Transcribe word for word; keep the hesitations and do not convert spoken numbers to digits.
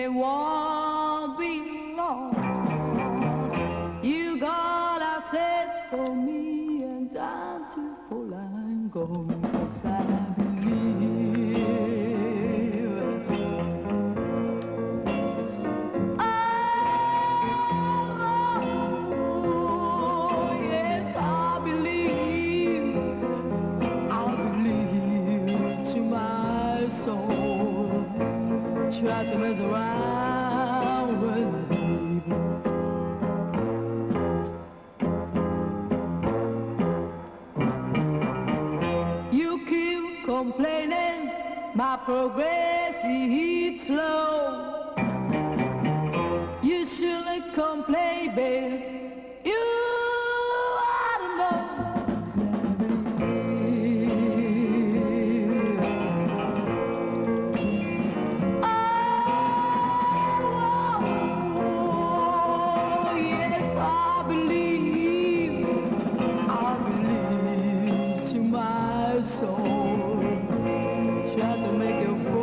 it won't be long. You got a set for me and time to fall and go. 'Cause I believe. Oh, yes, I believe. I believe to my soul. Try to mess around with me, baby. You keep complaining my progress is slow. You shouldn't complain, babe. You ought to know. Soul, try to make it